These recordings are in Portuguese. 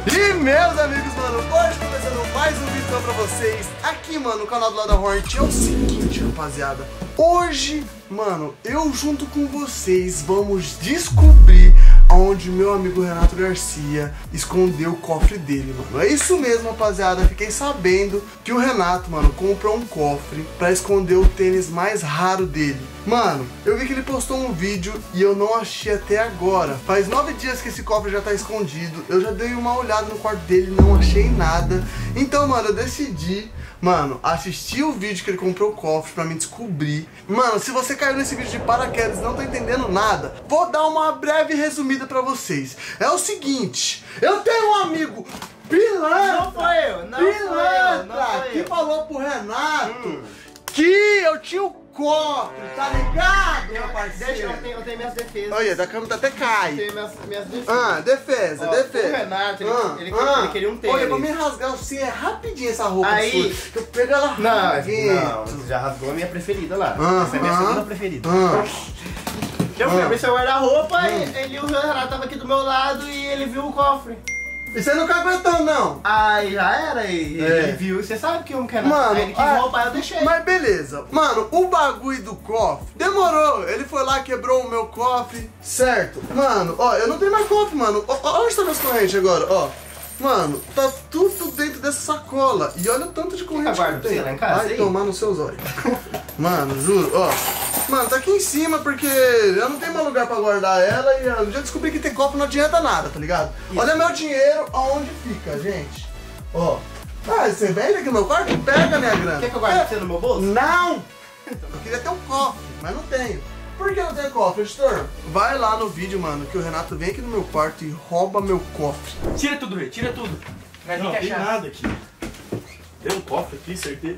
E meus amigos, mano, hoje começando mais um vídeo pra vocês aqui, mano, no canal do Lado da Hornet. É o seguinte, rapaziada, hoje, mano, eu junto com vocês vamos descobrir onde meu amigo Renato Garcia escondeu o cofre dele, mano. É isso mesmo, rapaziada, fiquei sabendo que o Renato, mano, comprou um cofre pra esconder o tênis mais raro dele. Mano, eu vi que ele postou um vídeo e eu não achei até agora. Faz 9 dias que esse cofre já tá escondido. Eu já dei uma olhada no quarto dele, não achei nada. Então, mano, eu decidi, mano, assistir o vídeo que ele comprou o cofre pra me descobrir. Mano, se você caiu nesse vídeo de paraquedas e não tá entendendo nada, vou dar uma breve resumida pra vocês. É o seguinte, eu tenho um amigo pilantra, não foi eu, não foi eu, que falou pro Renato que eu tinha o cofre, tá ligado, meu parceiro? Eu tenho minhas defesas. Olha, da câmera até cai. Eu tenho minhas defesas. Defesa, Ó, defesa. O Renato, ele queria um tênis. Olha, pra me rasgar assim é rapidinho essa roupa aí, sua. Eu pego ela não, já rasgou a minha preferida lá. Essa é a minha segunda preferida. Eu fui abrir seu guarda-roupa e o Renato tava aqui do meu lado e ele viu o cofre. E você não caguetou, não? Aí já era, ele viu, você sabe que o Renato, mano, aí ele quis roubar, eu deixei. Mas beleza, mano, o bagulho do cofre demorou, ele foi lá, quebrou o meu cofre, certo? Mano, ó, eu não tenho mais cofre, mano, ó, onde tá meus correntes agora, ó. Mano, tá tudo dentro dessa sacola. E olha o tanto de corrente que eu tenho. Lá em casa, vai tomar nos seus olhos. Mano, juro, ó. Mano, tá aqui em cima porque eu não tenho mais lugar pra guardar ela. E eu já descobri que ter copo não adianta nada, tá ligado? Isso. Olha meu dinheiro aonde fica, gente. Ó. Ah, você vem aqui no meu quarto? Pega minha grana. Quer que eu guarde você no meu bolso? Não! Eu queria ter um cofre, mas não tenho. Por que não tem cofre, editor? Vai lá no vídeo, mano, que o Renato vem aqui no meu quarto e rouba meu cofre. Tira tudo, Rê, tira tudo. Não tem nada aqui. Tem um cofre aqui, certeza.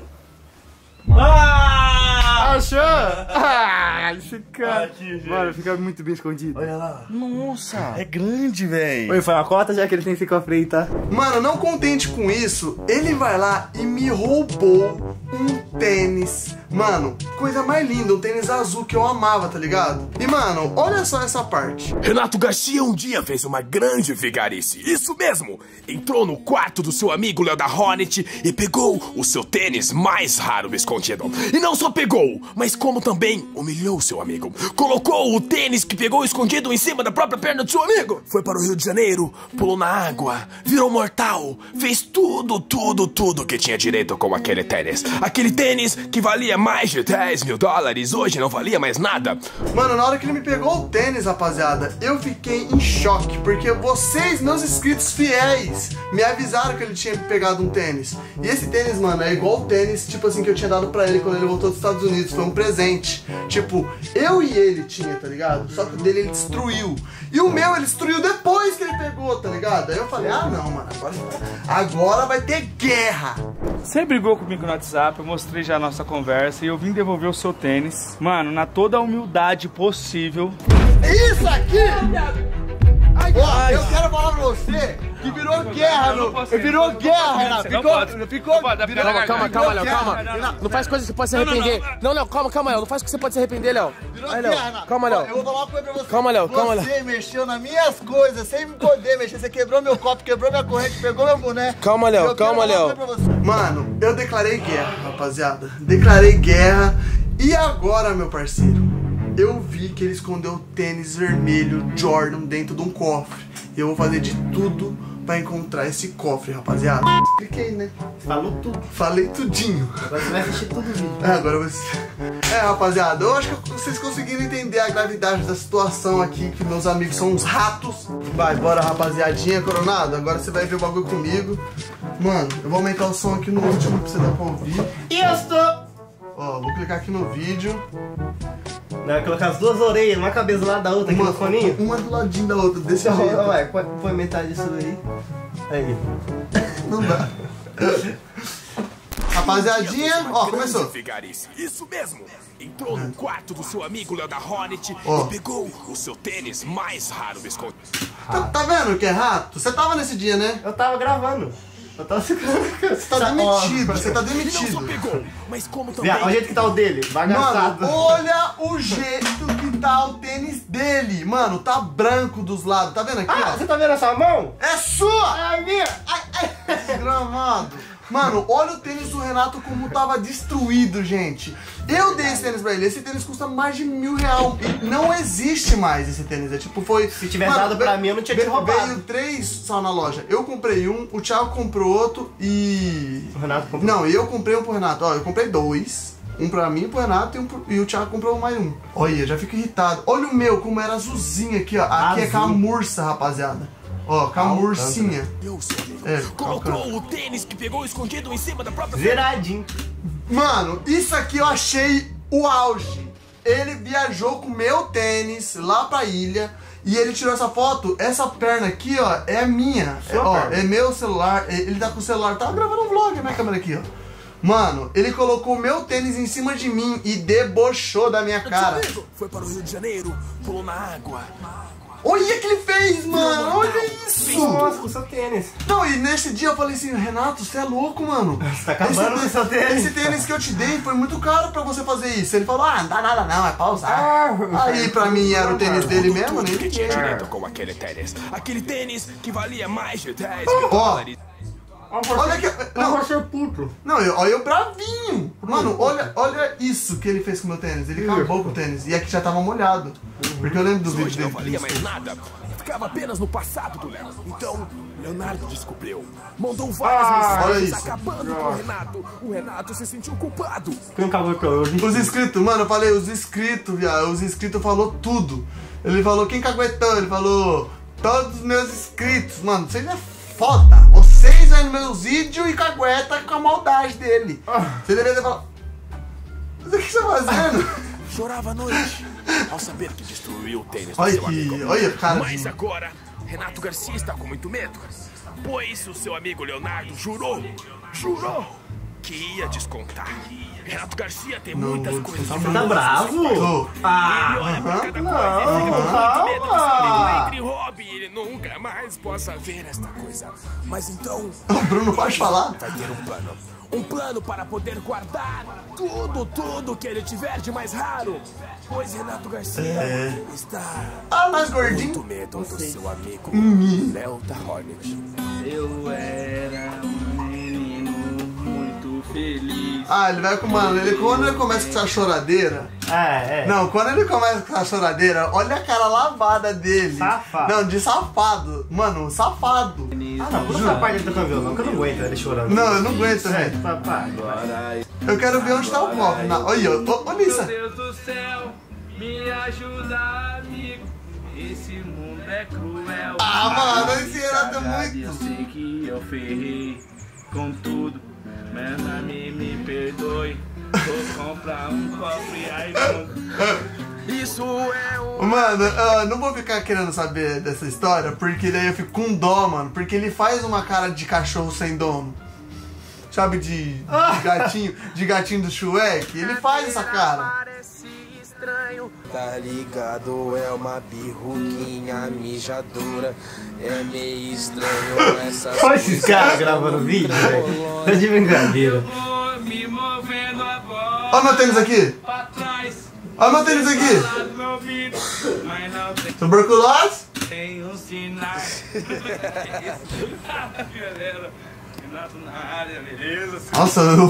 Ah! Achou? Ah, esse cara. Aqui, gente. Mano, fica muito bem escondido. Olha lá. Nossa! É grande, velho. Oi, foi uma cota já que ele tem esse cofre aí, tá? Mano, não contente com isso, ele vai lá e me roubou um tênis. Mano, coisa mais linda, um tênis azul que eu amava, tá ligado? E, mano, olha só essa parte. Renato Garcia um dia fez uma grande vigarice. Isso mesmo! Entrou no quarto do seu amigo Léo da Hornet e pegou o seu tênis mais raro escondido. E não só pegou, mas como também humilhou seu amigo. Colocou o tênis que pegou escondido em cima da própria perna do seu amigo. Foi para o Rio de Janeiro, pulou na água, virou mortal. Fez tudo que tinha direito com aquele tênis. Aquele tênis que valia mais de 10 mil dólares, hoje não valia mais nada. Mano, na hora que ele me pegou o tênis, rapaziada, eu fiquei em choque, porque vocês, meus inscritos fiéis, me avisaram que ele tinha pegado um tênis. E esse tênis, mano, é igual o tênis, tipo assim, que eu tinha dado pra ele quando ele voltou dos Estados Unidos. Foi um presente. Tipo, eu e ele tinha, tá ligado? Só que o dele ele destruiu. E o meu ele destruiu depois que ele pegou, tá ligado? Aí eu falei, ah não, mano, agora vai ter guerra. Você brigou comigo no WhatsApp, eu mostrei já a nossa conversa e eu vim devolver o seu tênis. Mano, na toda a humildade possível. Isso aqui! Ó, eu quero falar pra você que virou guerra, virou guerra, Renato. Ficou. Calma, Léo, calma. Não faz coisa que você pode se arrepender. Não, Léo, calma, Léo. Não faz coisa que você pode se arrepender, Léo. Virou guerra, Renato. Calma, Léo. Eu vou falar uma coisa pra você. Calma, Léo. Você mexeu nas minhas coisas sem me poder mexer. Você quebrou meu copo, quebrou minha corrente, pegou meu boné. Calma, Léo. Mano, eu declarei guerra, rapaziada. Declarei guerra. E agora, meu parceiro? Eu vi que ele escondeu o tênis vermelho Jordan dentro de um cofre. E eu vou fazer de tudo pra encontrar esse cofre, rapaziada. Cliquei, né? Falou tudo. Falei tudinho. Agora você vai assistir todo o vídeo. Agora você... rapaziada, eu acho que vocês conseguiram entender a gravidade da situação aqui, que meus amigos são uns ratos. Vai, bora, rapaziadinha, Coronado. Agora você vai ver o bagulho comigo. Mano, eu vou aumentar o som aqui no último pra você dar pra ouvir. E eu estou... Ó, vou clicar aqui no vídeo. Vai colocar as duas orelhas, uma cabeça do lado da outra aqui no foninho? Uma do ladinho da outra, desse jeito. Vai, põe metade disso aí. Aí. Não dá. Rapaziadinha, ó, começou. Isso mesmo. Entrou no quarto do seu amigo Léo da Hornet e pegou o seu tênis mais raro escondido. Tá vendo que é rato? Você tava nesse dia, né? Eu tava gravando. Eu tava segurando. Você tá demitido, você tá demitido. Ele não só pegou, mas como também... Olha o jeito que tá o dele, bagaçado. Mano, olha o jeito que tá o tênis dele. Mano, tá branco dos lados, tá vendo aqui, ó? Você tá vendo essa mão? É sua! É a minha! gramado. Mano, olha o tênis do Renato como tava destruído, gente. Eu dei esse tênis pra ele. Esse tênis custa mais de R$1.000. E não existe mais esse tênis. É tipo, foi... Se tivesse dado pra mim, eu não tinha te roubado. Veio 3 só na loja. Eu comprei um, o Thiago comprou outro e... O Renato comprou? Não, eu comprei um pro Renato. Ó, eu comprei 2. Um pra mim, pro Renato e o Thiago comprou mais um. Olha, já fico irritado. Olha o meu, como era azulzinho aqui, ó. Aqui é camurça, rapaziada. Ó, camurcinha. Colocou o tênis que pegou escondido em cima da própria... Zeradinho. Mano, isso aqui eu achei o auge. Ele viajou com o meu tênis lá pra ilha e ele tirou essa foto. Essa perna aqui, ó, é minha. É meu celular. Ele tá com o celular, tá gravando um vlog, minha câmera aqui, ó. Mano, ele colocou o meu tênis em cima de mim e debochou da minha cara. Foi para o Rio de Janeiro, pulou na água. Olha o que ele fez, mano! Olha isso! Nossa, com o seu tênis. Não, e nesse dia eu falei assim, Renato, você é louco, mano. Você tá acabando com o seu tênis. Esse tênis que eu te dei foi muito caro pra você fazer isso. Ele falou, não dá nada não, é pra usar. Aí pra mim era o tênis dele mesmo, nem que tinha direto com aquele tênis. Aquele tênis que valia mais de 10 mil dólares. Olha que... Não, olha eu bravinho. Mano, olha isso que ele fez com o meu tênis. Ele acabou com o tênis. E aqui já tava molhado. Porque eu lembro do vídeo dele. Não valia mais nada. Ficava apenas no passado do Léo. Então, Leonardo descobriu. Mandou várias mensagens acabando com o Renato. O Renato se sentiu culpado. Quem acabou com eu? Os inscritos, mano, eu falei, os inscritos, viado. Os inscritos falou tudo. Ele falou, quem caguetou? Ele falou, todos os meus inscritos. Mano, vocês é foda. Vocês aí nos meus vídeos e cagueta com a maldade dele. Você deveria ter falado. Mas o que você tá fazendo? Chorava à noite ao saber que destruiu o tênis do Olha seu aqui, amigo. olha, cara. Mas agora, Renato Garcia está com muito medo. Pois o seu amigo Leonardo jurou que ia descontar. Renato Garcia tem muitas coisas de Tá bravo? Ele olha pra cada coisa e fica com muito medo que seu amigo entre e roube e ele nunca mais possa ver esta coisa. Mas então... O Bruno pode falar? Vai ter um plano. Um plano para poder guardar tudo que ele tiver de mais raro. Pois Renato Garcia está mais gordinho. muito medo do seu amigo Léo da Hornet. Eu era um menino muito feliz. Ele vai com, mano, quando ele começa com essa choradeira. Não, quando ele começa com essa choradeira, olha a cara lavada dele. Safado. Não, de safado. Mano, safado. Não, por essa parte ele tocando violão, que eu não aguento ele chorando. Não, eu não aguento, velho. Papai. Eu quero ver onde tá o copo. Olha isso. Meu Deus do céu, me ajuda, amigo. Esse mundo é cruel. Mano, esse Renato é muito. Eu sei que eu ferrei com tudo. Mas me perdoe. Vou comprar um copo e aí não. Isso é o... Mano, eu não vou ficar querendo saber dessa história, porque daí eu fico com dó, mano. Porque ele faz uma cara de cachorro sem dono. Sabe, de gatinho do Shrek? Ele faz essa cara. Tá ligado, é uma birruquinha mijadora. É meio estranho essa. Olha esses caras gravando vídeo, velho. Tá de brincadeira. Me movendo a bola. Olha meu tênis aqui. Pra trás. Olha meu tênis aqui. Mas não tem. Tuberculose? Tem um sinal. Galera, Renato na área, beleza? Nossa, eu...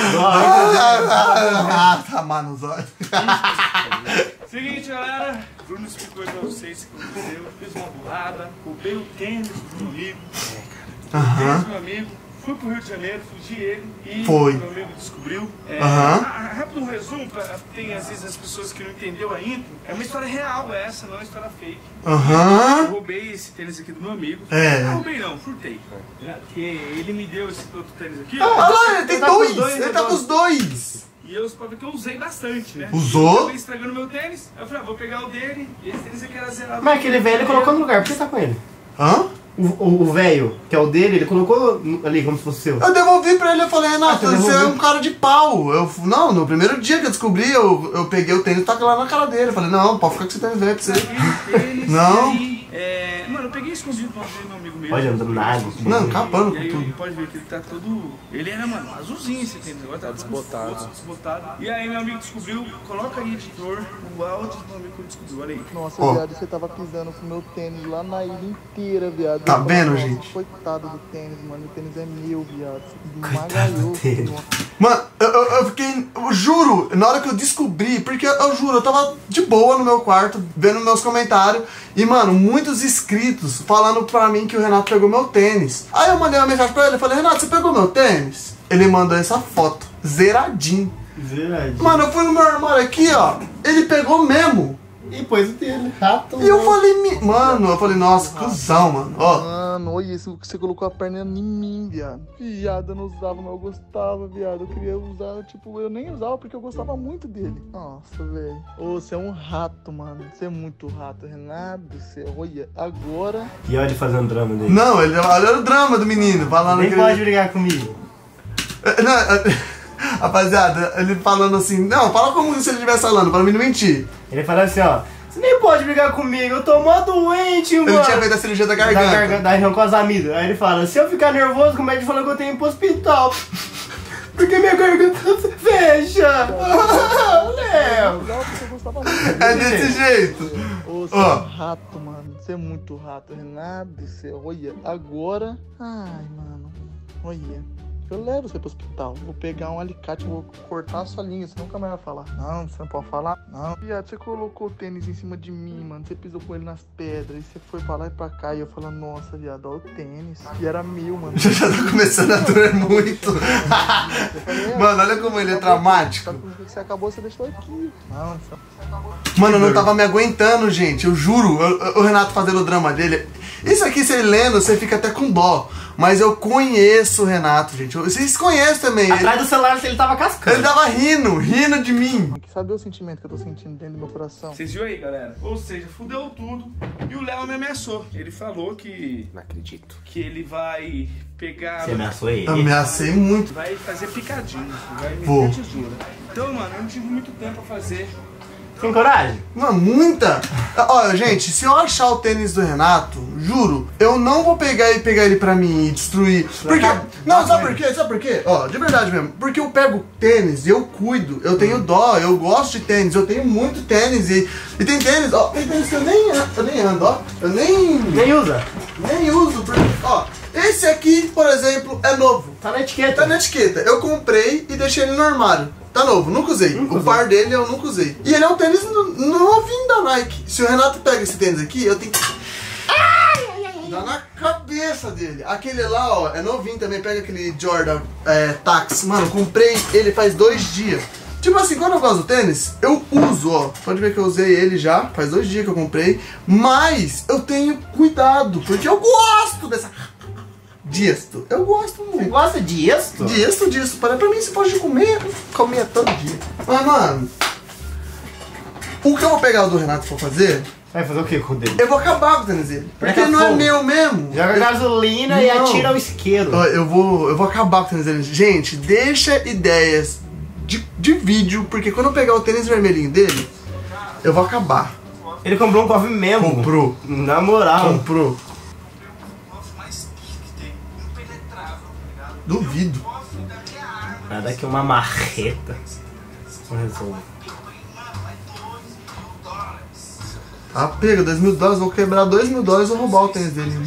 tá mal nos olhos. Seguinte, galera, o Bruno explicou pra vocês o que aconteceu. Fiz uma burrada, roubei o tênis do meu amigo. Tênis do meu amigo. Fui pro Rio de Janeiro, fugi ele e meu amigo descobriu. Rápido resumo, tem às vezes as pessoas que não entenderam ainda. É uma história real essa, não é uma história fake. Eu roubei esse tênis aqui do meu amigo. Não roubei não, furtei. Porque ele me deu esse outro tênis aqui. Olha lá, ele tem dois! Ele tá com os dois! E eu pra ver que eu usei bastante, né? Usou? Eu acabei estragando meu tênis. Aí eu falei, vou pegar o dele. E esse tênis aqui era zerado. Mas aquele velho ele colocou no lugar, por que você tá com ele? O velho, que é o dele, ele colocou ali como se fosse seu. Eu devolvi pra ele, eu falei, Renato, você é um cara de pau. Não, no primeiro dia que eu descobri, eu peguei o tênis e taquei lá na cara dele. Eu falei, não, pode ficar com esse tênis velho pra você. Não. Mano, eu peguei escondido pra meu amigo mesmo. Olha, andando na água. Não, acabando E aí com tudo. pode ver que ele tá todo... Ele era, mano, azulzinho, você entendeu? Agora tá desbotado. E aí meu amigo descobriu, coloca aí, editor, o áudio do meu amigo que ele descobriu, olha aí. Nossa, viado, você tava pisando com o meu tênis lá na ilha inteira, viado. Tá vendo, Nossa, gente? Coitado do tênis, mano. O tênis é meu, viado. Coitado do tênis. Mano, eu fiquei, eu juro, na hora que eu descobri, porque eu juro, eu tava de boa no meu quarto, vendo meus comentários, e mano, muitos inscritos falando pra mim que o Renato pegou meu tênis. Aí eu mandei uma mensagem pra ele, eu falei, Renato, você pegou meu tênis? Ele mandou essa foto, zeradinho. Zeradinho. Mano, eu fui no meu armário aqui, ó, ele pegou mesmo. E pôs o dele, rato. E eu falei, mano, eu falei, nossa, cuzão, mano, ó. Mano, olha isso, você colocou a perna em mim, viado. Viado, eu não usava, mas eu gostava, viado. Eu queria usar, tipo, eu nem usava porque eu gostava muito dele. Nossa, velho. Ô, você é um rato, mano. Você é muito rato, Renato. Você, olha, agora... E olha ele fazendo drama dele. Não, olha o drama do menino, falando Nem que pode ele... brigar comigo. Não, rapaziada, ele falando assim, não, fala como se ele estivesse falando, pra mim não mentir. Ele fala assim, ó, você nem pode brigar comigo, eu tô mó doente, mano. Ele tinha feito a cirurgia da garganta. Da região com as amigas. Aí ele fala, se eu ficar nervoso, como é que falou que eu tenho que ir pro hospital? Porque minha garganta fecha. Léo. É desse jeito. Ô, você é um rato, mano. Você é muito rato, Renato. Você, olha, agora... Ai, mano. Olha. Eu levo você pro hospital. Vou pegar um alicate, vou cortar a sua língua. Você nunca mais vai falar. Não, você não pode falar. Não. Viado, você colocou o tênis em cima de mim, mano. Você pisou com ele nas pedras. E você foi pra lá e pra cá. E eu falando, nossa, viado, olha o tênis. E era meu, mano. Já tá começando a doer muito. Mano, olha como ele é dramático. Você acabou, você deixou aqui. Não, Mano, eu não tava me aguentando, gente. Eu juro. O Renato fazendo o drama dele. Isso aqui, você lendo, você fica até com dó. Mas eu conheço o Renato, gente. Vocês conhecem também. Atrás do celular ele tava cascando. Ele tava rindo de mim. Tem que saber o sentimento que eu tô sentindo dentro do meu coração. Vocês viram aí, galera? Ou seja, fudeu tudo. E o Léo me ameaçou. Ele falou que... Não acredito. Que ele vai pegar... Você ameaçou ele? Ameacei muito. Vai fazer picadinho. Vai Vou. meter tesoura. Então, mano, eu não tive muito tempo pra fazer. Tem coragem? Mano, muita. Olha, gente, se eu achar o tênis do Renato, juro, eu não vou pegar ele pra mim e destruir. Porque. Não, sabe por quê? Sabe por quê? Ó, de verdade mesmo. Porque eu pego tênis, eu cuido, eu tenho dó, eu gosto de tênis, eu tenho muito tênis e tem tênis, ó, tem tênis que eu nem ando, ó. Eu nem usa? Nem uso, porque, ó, esse aqui, por exemplo, é novo. Tá na etiqueta. Tá na etiqueta. Eu comprei e deixei ele no armário. Tá novo, nunca usei. O par dele eu nunca usei. E ele é um tênis novinho da Nike. Se o Renato pega esse tênis aqui, eu tenho que... Dá na cabeça dele. Aquele lá, ó, é novinho também. Pega aquele Jordan Tax. Mano, comprei ele faz 2 dias. Tipo assim, quando eu gosto do tênis, eu uso, ó. Pode ver que eu usei ele já. Faz 2 dias que eu comprei. Mas eu tenho cuidado, porque eu gosto dessa... Diesto. Eu gosto muito. Você gosta de diesto? Diesto. Pra mim, se pode comer, eu comia todo dia. Mas, mano, o que eu vou pegar o do Renato pra fazer... Vai fazer o que com o dele? Eu vou acabar com o tênis dele. Porque não é meu mesmo. Joga gasolina e atira o isqueiro. Eu vou acabar com o tênis dele. Gente, deixa ideias de vídeo, porque quando eu pegar o tênis vermelhinho dele, eu vou acabar. Ele comprou um cofre mesmo. Comprou. Na moral. Comprou. Duvido. Nada que uma marreta. Não resolve. Ah, pega, $2.000, vou quebrar $2.000 e vou roubar o tênis dele.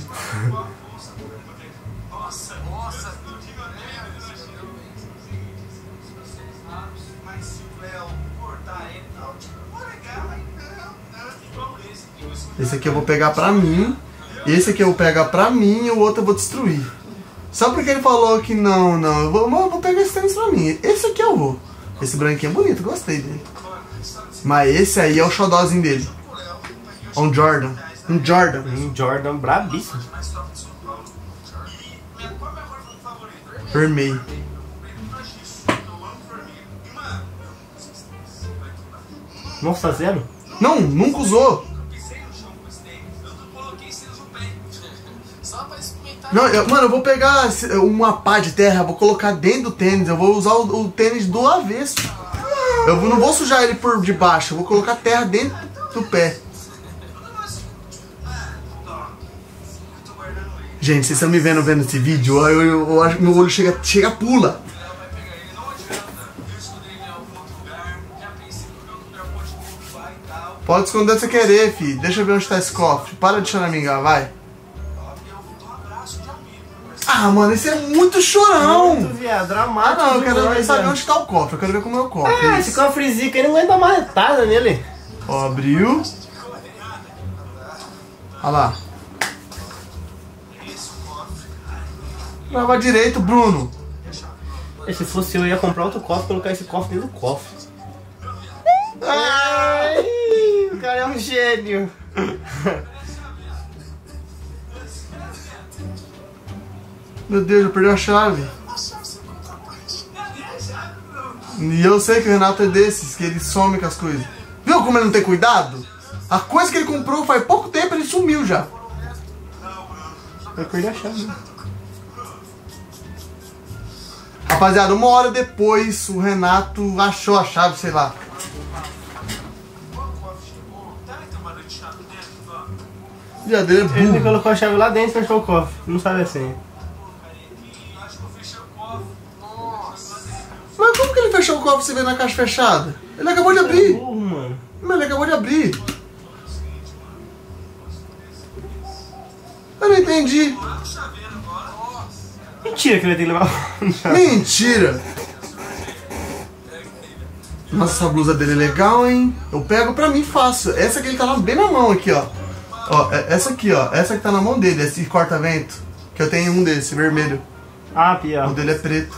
Esse aqui eu vou pegar pra mim. Esse aqui eu vou pegar pra mim e o outro eu vou destruir. Só porque ele falou que não, eu vou pegar esse tênis pra mim. Esse aqui eu vou. Esse branquinho é bonito, gostei dele. Mas esse aí é o xodózinho dele. Um Jordan. Um Jordan brabíssimo. Vermelho. Nossa, zero? Não, nunca usou. Não, mano, eu vou pegar uma pá de terra, vou colocar dentro do tênis, eu vou usar o tênis do avesso. Eu não vou sujar ele por debaixo, eu vou colocar terra dentro do pé. Gente, vocês estão me vendo esse vídeo, eu acho que meu olho chega pula. Pode esconder se você querer, filho. Deixa eu ver onde tá esse cofre. Para de choramingar, vai. Ah, mano, esse é muito chorão. Muito, viado, dramático. Ah, não, eu quero saber onde tá o cofre. Eu quero ver como é o cofre. Ah, esse cofrezinho aí não aguenta uma marretada nele. Ó, abriu. Olha lá. Lava direito, Bruno. Se fosse eu ia comprar outro cofre e colocar esse cofre dentro do cofre. Ai, o cara é um gênio. Meu Deus, eu perdi a chave. E eu sei que o Renato é desses, que ele some com as coisas. Viu como ele não tem cuidado? A coisa que ele comprou faz pouco tempo, ele sumiu já. Eu perdi a chave. Rapaziada, 1 hora depois, o Renato achou a chave, sei lá. Já dele é burro. Ele colocou a chave lá dentro e fechou o cofre. Não sabe a senha. Mas como que ele fechou o cofre se vê na caixa fechada? Ele acabou de abrir. Burro, mano. Mas ele acabou de abrir. Eu não entendi. Mentira que ele vai ter que levar. Mentira. Nossa, essa blusa dele é legal, hein? Eu pego pra mim fácil. Essa aqui ele tá bem na mão aqui, ó. Ó, essa aqui, ó. Essa que tá na mão dele, esse corta-vento. Que eu tenho um desse, vermelho. Ah, pior. O dele é preto.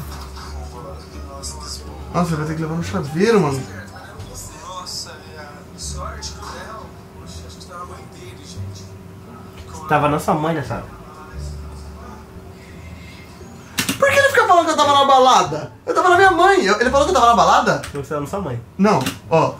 Nossa, ele vai ter que levar no chaveiro, mano. Tava na sua mãe, né, sabe? Por que ele fica falando que eu tava na balada? Eu tava na minha mãe. Ele falou que eu tava na balada? Eu tava na sua mãe. Não, ó.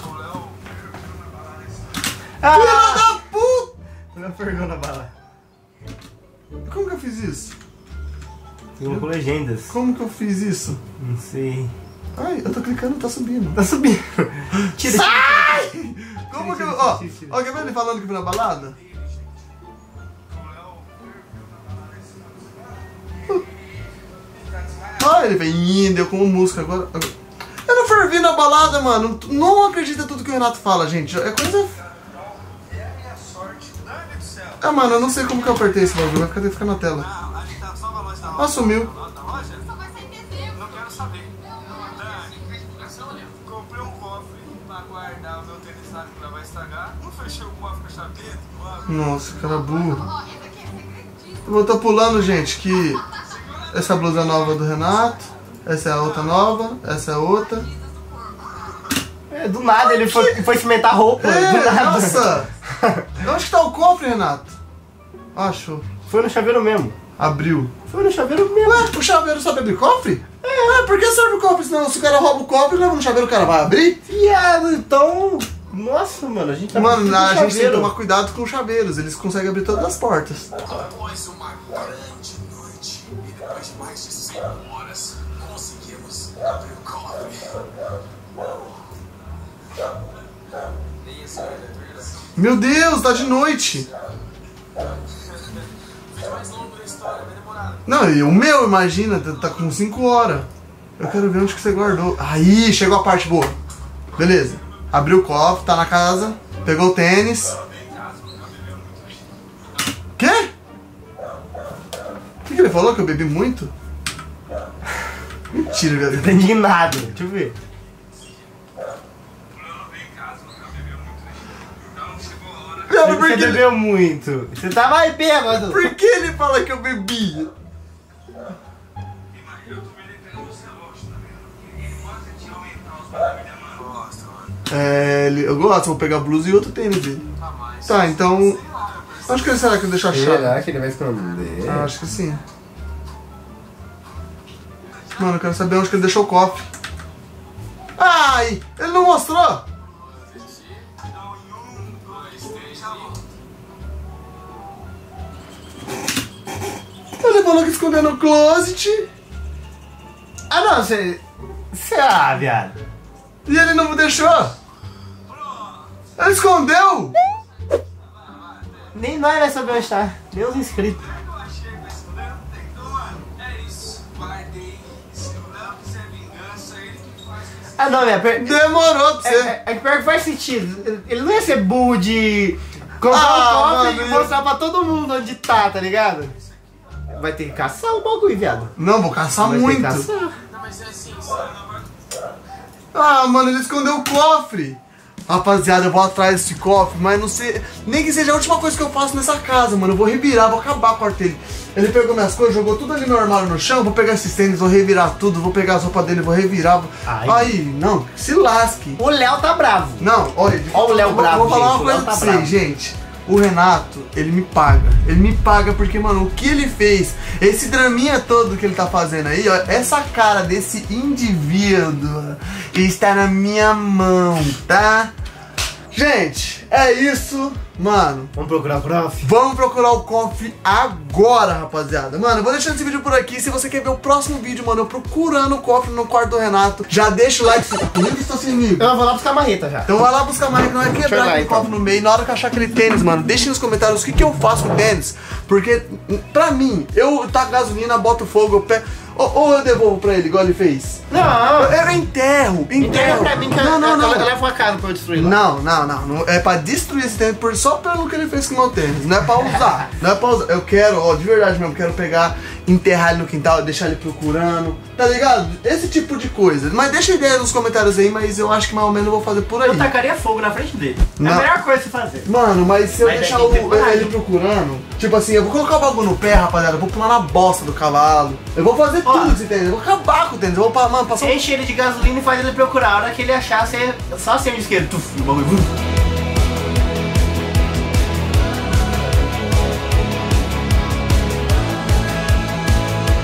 Ah! Filha da puta! Não pegou na bala. Como que eu fiz isso? Tem com legendas. Como que eu fiz isso? Não sei. Ai, eu tô clicando e tá subindo. Tá subindo. Tira. Sai! Como que eu... Ó, tira. ó, quer ver ele falando que foi na balada? Ah, ele vem indo, eu como música agora. Eu não fervi na balada, mano. Não acredita tudo que o Renato fala, gente. É coisa... Ah, mano, eu não sei como que eu apertei esse bagulho. Vai ter que ficar na tela. Ah, sumiu. Comprei um cofre pra guardar o meu tênis que vai estragar. Não fechei o cofre com a chave dentro. Nossa, cara burro. Eu vou estar pulando, gente, que essa blusa nova do Renato, essa é a outra nova, essa é a outra. É, do nada ele foi cimentar roupa. Do nada. Nossa! Onde que tá o cofre, Renato? Achou. Foi no chaveiro mesmo. Abriu. Foi no chaveiro mesmo. Ué, o chaveiro sabe abrir cofre? Por que serve o cofre? Senão, se o cara rouba o cofre e leva no chaveiro, o cara vai abrir? Viado, então... Nossa, mano, a gente tá Mano, muito a gente tem que chaveiro. tomar cuidado com os chaveiros, eles conseguem abrir todas as portas. Após uma grande noite e depois de mais de 5 horas, conseguimos abrir o cofre. Meu Deus, tá de noite. Não, e o meu, imagina, tá com 5 horas. Eu quero ver onde que você guardou. Aí, chegou a parte boa. Beleza. Abriu o cofre, tá na casa. Pegou o tênis. Quê? O que ele falou? Que eu bebi muito? Mentira, Tá velho. indignado. Deixa eu ver. Cara, por Você que ele... bebeu muito. Você tava aí bêbado. Por que ele fala que eu bebi? Eu gosto, vou pegar a blusa e outro tênis dele. Tá, então... Onde que ele será que ele deixou a chave? Será que ele vai esconder? Ah, acho que sim. Mano, eu quero saber onde que ele deixou o cofre. Ai, ele não mostrou? Ele falou que escondeu no closet. Ah, não, você... Ah, viado. E ele não me deixou. Ele escondeu. Nem nós vai saber onde tá. Nem os inscritos. Ah, não, Demorou pra você. É pior que faz sentido. Ele não ia ser burro de comprar um cofre e mostrar pra todo mundo onde tá ligado? Vai ter que caçar o bagulho, viado. Não, vou caçar muito. Ter que caçar. Não, mas é assim, Ah, mano, ele escondeu o cofre. Rapaziada, eu vou atrás desse cofre, mas não sei... Nem que seja a última coisa que eu faço nessa casa, mano. Eu vou revirar, vou acabar com o quarto dele. Ele pegou minhas coisas, jogou tudo ali no armário no chão. Vou pegar esses tênis, vou revirar tudo. Vou pegar as roupas dele, vou revirar. Aí, não, se lasque. O Léo tá bravo. Não, olha o Léo bravo, vou falar gente, uma coisa pra vocês, gente. O Renato, ele me paga. Ele me paga porque, mano, o que ele fez, esse draminha todo que ele tá fazendo aí, ó, essa cara desse indivíduo está na minha mão, tá? Gente, é isso, mano. Vamos procurar o cofre? Vamos procurar o cofre agora, rapaziada. Mano, eu vou deixando esse vídeo por aqui. Se você quer ver o próximo vídeo, mano, eu procurando o cofre no quarto do Renato, já deixa o like. Comigo está comigo. Eu vou lá buscar a marreta já. Então vai lá buscar a marreta, não é quebrar aquele cofre no meio. Na hora que eu achar aquele tênis, mano, deixa nos comentários o que eu faço com o tênis. Porque, pra mim, eu taco gasolina, boto fogo, eu pego... Ou eu devolvo pra ele, igual ele fez? Não, eu enterro. Enterra pra mim que não. Eu levo a casa pra eu destruir lá. Não. É pra destruir esse tênis só pelo que ele fez com o meu tênis. Não é pra usar. Não é pra usar. Eu quero, ó, de verdade mesmo, quero pegar, enterrar ele no quintal, deixar ele procurando. Tá ligado? Esse tipo de coisa. Mas deixa a ideia nos comentários aí, mas eu acho que mais ou menos eu vou fazer por aí. Eu tacaria fogo na frente dele. Não. É a melhor coisa a se fazer. Mano, mas se eu deixar ele procurando, tipo assim, eu vou colocar o bagulho no pé, rapaziada, eu vou pular na bosta do cavalo. Eu vou fazer tudo esse tênis, eu vou acabar com o tênis, eu vou, mano, passar Enche ele de gasolina e faz ele procurar. A hora que ele achar, só acende o isqueiro. Tuf, o bagulho.